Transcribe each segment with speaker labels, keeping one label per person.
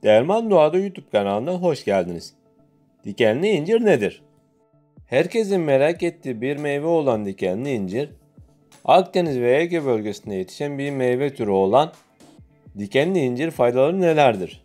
Speaker 1: Derman Doğada YouTube kanalına hoş geldiniz. Dikenli incir nedir? Herkesin merak ettiği bir meyve olan dikenli incir, Akdeniz ve Ege bölgesinde yetişen bir meyve türü olan dikenli incir faydaları nelerdir?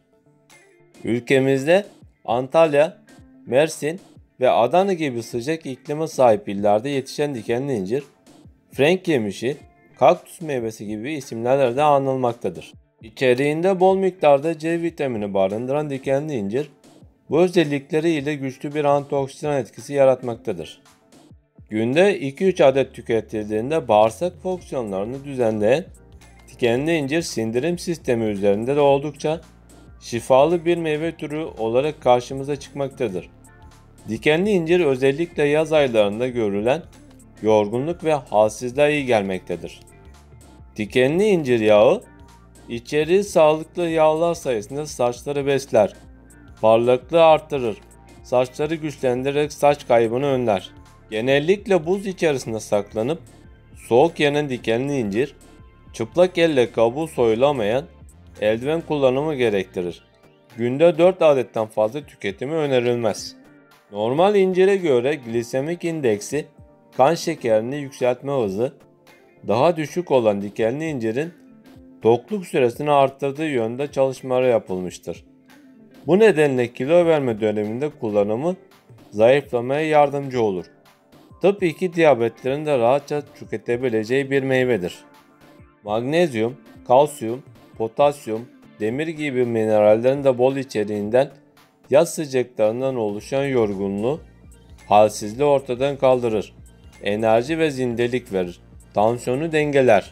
Speaker 1: Ülkemizde Antalya, Mersin ve Adana gibi sıcak iklime sahip illerde yetişen dikenli incir, frenk yemişi, kaktüs meyvesi gibi isimlerle de anılmaktadır. İçeriğinde bol miktarda C vitamini barındıran dikenli incir, bu özellikleriyle güçlü bir antioksidan etkisi yaratmaktadır. Günde 2-3 adet tüketildiğinde bağırsak fonksiyonlarını düzenleyen dikenli incir sindirim sistemi üzerinde de oldukça şifalı bir meyve türü olarak karşımıza çıkmaktadır. Dikenli incir özellikle yaz aylarında görülen yorgunluk ve halsizliğe iyi gelmektedir. Dikenli incir yağı İçeriği sağlıklı yağlar sayesinde saçları besler, parlaklığı artırır, saçları güçlendirerek saç kaybını önler. Genellikle buz içerisinde saklanıp soğuk yenen dikenli incir, çıplak elle kabuğu soyulamayan eldiven kullanımı gerektirir. Günde 4 adetten fazla tüketimi önerilmez. Normal incire göre glisemik indeksi, kan şekerini yükseltme hızı daha düşük olan dikenli incirin tokluk süresini arttırdığı yönde çalışmalar yapılmıştır. Bu nedenle kilo verme döneminde kullanımı zayıflamaya yardımcı olur. Tıp 2 diyabetlerin de rahatça tüketebileceği bir meyvedir. Magnezyum, kalsiyum, potasyum, demir gibi minerallerin de bol içeriğinden yaz sıcaklarından oluşan yorgunluğu, halsizliği ortadan kaldırır. Enerji ve zindelik verir. Tansiyonu dengeler.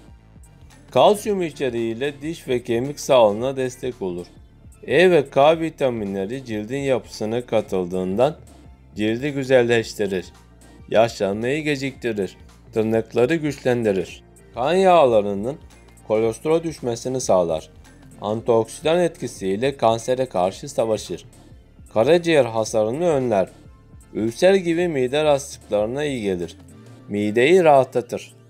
Speaker 1: Kalsiyum içeriğiyle diş ve kemik sağlığına destek olur. E ve K vitaminleri cildin yapısına katıldığından cildi güzelleştirir. Yaşlanmayı geciktirir. Tırnakları güçlendirir. Kan yağlarının kolesterol düşmesini sağlar. Antioksidan etkisiyle kansere karşı savaşır. Karaciğer hasarını önler. Ülser gibi mide rahatsızlıklarına iyi gelir. Mideyi rahatlatır.